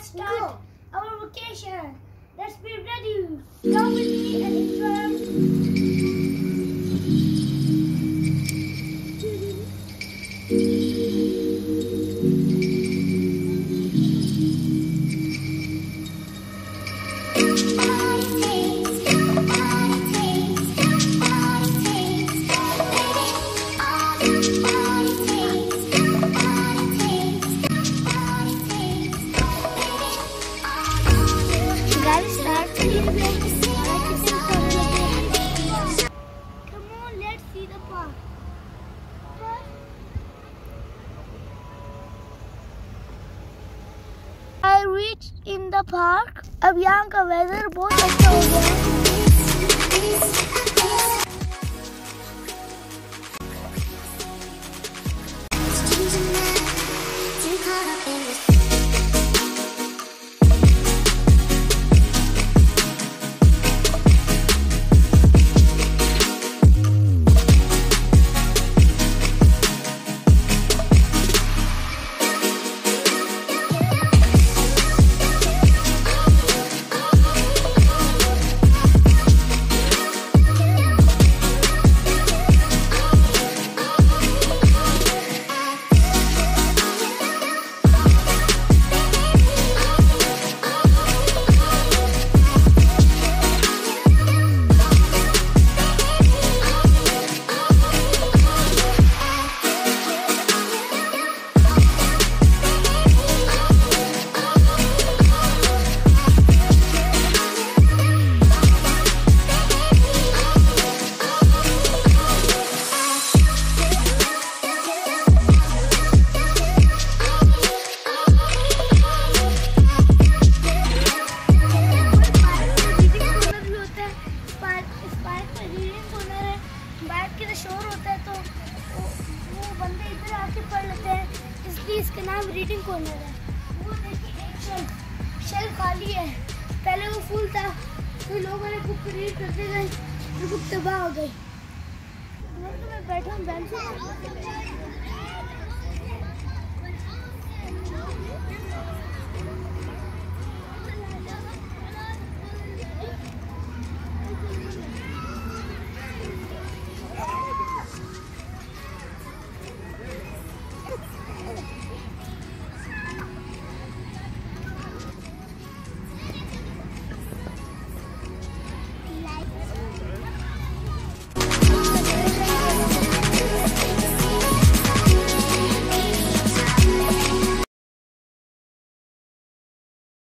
start our vacation. Let's be ready. Come with me and enjoy. I reached in the park. अब यहाँ का weather बहुत अच्छा हो गया है। शोर होता है तो वो बंदे इधर आके पढ़ लेते हैं, इसलिए इसका नाम रीडिंग कॉर्नर है। वो देखिए एक शेल खाली है, पहले वो फुल था, फिर लोगों ने बुक रीड करते गए, बुक तबाह हो गई। मैं बैठा हूँ बेंच पे।